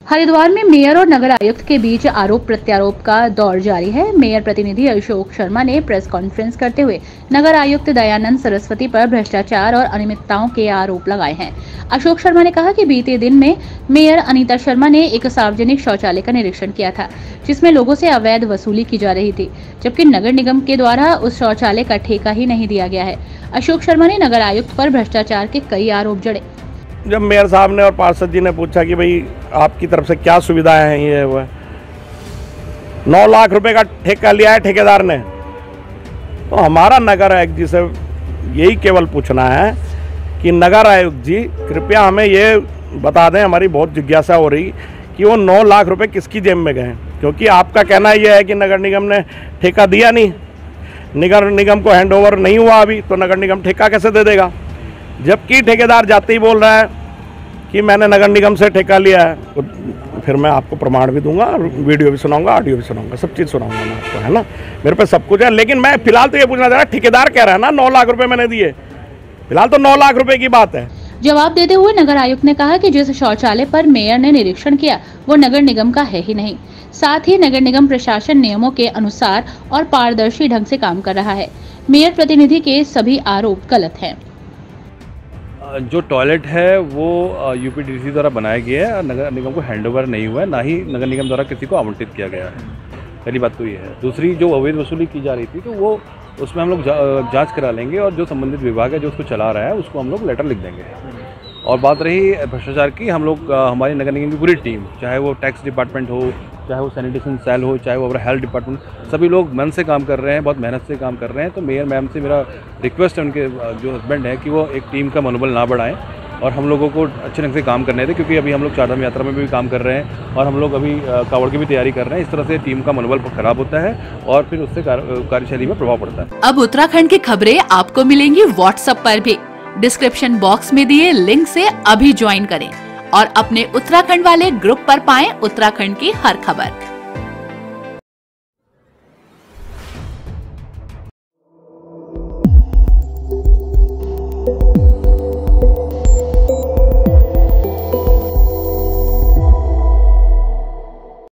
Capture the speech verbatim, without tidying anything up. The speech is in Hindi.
हरिद्वार में मेयर और नगर आयुक्त के बीच आरोप प्रत्यारोप का दौर जारी है। मेयर प्रतिनिधि अशोक शर्मा ने प्रेस कॉन्फ्रेंस करते हुए नगर आयुक्त दयानंद सरस्वती पर भ्रष्टाचार और अनियमितताओं के आरोप लगाए हैं। अशोक शर्मा ने कहा कि बीते दिन में मेयर अनीता शर्मा ने एक सार्वजनिक शौचालय का निरीक्षण किया था, जिसमें लोगों से अवैध वसूली की जा रही थी, जबकि नगर निगम के द्वारा उस शौचालय का ठेका ही नहीं दिया गया है। अशोक शर्मा ने नगर आयुक्त पर भ्रष्टाचार के कई आरोप जड़े। जब मेयर साहब ने और पार्षद जी ने पूछा कि भाई आपकी तरफ से क्या सुविधाएं हैं, ये वो नौ लाख रुपए का ठेका लिया है ठेकेदार ने, तो हमारा नगर आयुक्त जी से यही केवल पूछना है कि नगर आयुक्त जी कृपया हमें ये बता दें, हमारी बहुत जिज्ञासा हो रही कि वो नौ लाख रुपए किसकी जेब में गए, क्योंकि आपका कहना यह है कि नगर निगम ने ठेका दिया नहीं, नगर निगम को हैंडओवर नहीं हुआ अभी, तो नगर निगम ठेका कैसे दे देगा, जबकि ठेकेदार जाते ही बोल रहा है कि मैंने नगर निगम से ठेका लिया है। तो फिर मैं आपको प्रमाण भी दूंगा, वीडियो भी सुनाऊंगा, ऑडियो भी सुनाऊंगा, सब चीज़ सुनाऊंगा मैं आपको, है ना, मेरे पे सब कुछ है। लेकिन मैं फिलहाल तो ये पूछना चाह रहा, ठेकेदार कह रहा है ना नौ लाख रुपए मैंने दिए, फिलहाल तो नौ लाख रुपए की बात है। जवाब देते हुए नगर आयुक्त ने कहा कि जिस शौचालय पर मेयर ने निरीक्षण किया वो नगर निगम का है ही नहीं। साथ ही नगर निगम प्रशासन नियमों के अनुसार और पारदर्शी ढंग से काम कर रहा है। मेयर प्रतिनिधि के सभी आरोप गलत हैं। जो टॉयलेट है वो यूपीडीसी द्वारा बनाया गया है, नगर निगम को हैंडओवर नहीं हुआ है, ना ही नगर निगम द्वारा किसी को आवंटित किया गया है। पहली बात तो ये है। दूसरी, जो अवैध वसूली की जा रही थी तो वो उसमें हम लोग जा, जांच करा लेंगे, और जो संबंधित विभाग है जो उसको चला रहा है उसको हम लोग लेटर लिख देंगे। और बात रही भ्रष्टाचार की, हम लोग हमारी नगर निगम की पूरी टीम, चाहे वो टैक्स डिपार्टमेंट हो, चाहे वो सैनिटेशन सेल हो, चाहे वो हमारा हेल्थ डिपार्टमेंट, सभी लोग मन से काम कर रहे हैं, बहुत मेहनत से काम कर रहे हैं। तो मेयर मैम से मेरा रिक्वेस्ट है, उनके जो हस्बैंड है, कि वो एक टीम का मनोबल ना बढ़ाएं और हम लोगों को अच्छे ढंग से काम करने दें, क्योंकि अभी हम लोग चारधाम यात्रा में भी काम कर रहे हैं और हम लोग अभी कावड़ की भी तैयारी कर रहे हैं। इस तरह से टीम का मनोबल खराब होता है और फिर उससे कार्यशैली में प्रभाव पड़ता है। अब उत्तराखंड की खबरें आपको मिलेंगी व्हाट्सएप पर भी। डिस्क्रिप्शन बॉक्स में दिए लिंक से अभी ज्वाइन करें और अपने उत्तराखंड वाले ग्रुप पर पाएं उत्तराखंड की हर खबर।